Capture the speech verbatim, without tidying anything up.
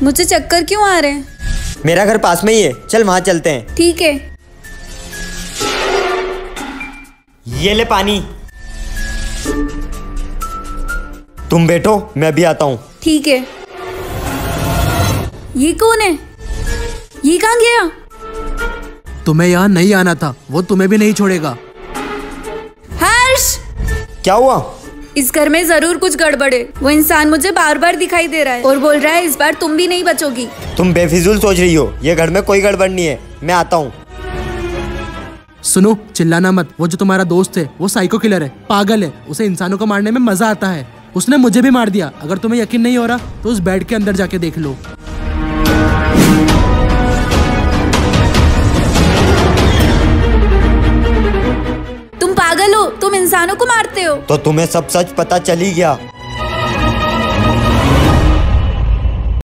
मुझे चक्कर क्यों आ रहे हैं? मेरा घर पास में ही है, चल वहाँ चलते हैं। ठीक है। ये ले पानी। तुम बैठो, मैं भी आता हूँ। ठीक है। ये कौन है? ये कहाँ गया? तुम्हें यहाँ नहीं आना था, वो तुम्हें भी नहीं छोड़ेगा। हर्ष! क्या हुआ? इस घर में जरूर कुछ गड़बड़ है। वो इंसान मुझे बार बार दिखाई दे रहा है और बोल रहा है इस बार तुम भी नहीं बचोगी। तुम बेफिजूल सोच रही हो, ये घर में कोई गड़बड़ नहीं है। मैं आता हूँ। सुनो, चिल्लाना मत। वो जो तुम्हारा दोस्त है वो साइको किलर है, पागल है। उसे इंसानों को मारने में मजा आता है। उसने मुझे भी मार दिया। अगर तुम्हें यकीन नहीं हो रहा तो उस बेड के अंदर जाके देख लो। तुम पागल हो, तुम इंसानों को मारते हो। तो तुम्हें सब सच पता चल ही गया।